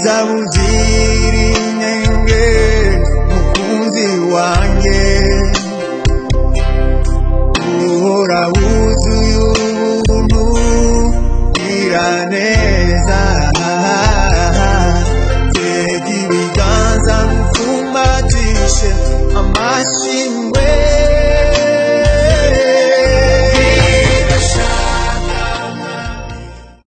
uzabuzira inenge mukunzi wanjye uhora wuzuye ubuntu iraneza tega ibiganza ngufumatishe amashimwe